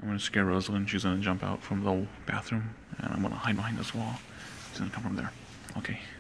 gonna scare Rosalind. She's gonna jump out from the bathroom, and I'm gonna hide behind this wall. She's gonna come from there. Okay.